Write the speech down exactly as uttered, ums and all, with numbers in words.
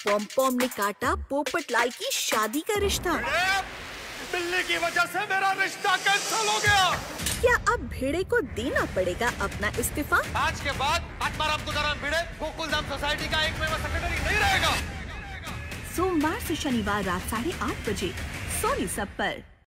पॉम पॉम ने काटा पोपटलाल की शादी का रिश्ता। बिल्ली की वजह से मेरा रिश्ता कैंसिल हो गया। क्या अब भिड़े को देना पड़ेगा अपना इस्तीफा? आज के बाद आत्माराम तुकाराम भिड़े गोकुलधाम सोसाइटी का एक मेंबर सेक्रेटरी नहीं रहेगा। सोमवार से शनिवार रात साढ़े आठ बजे सोनी सब पर।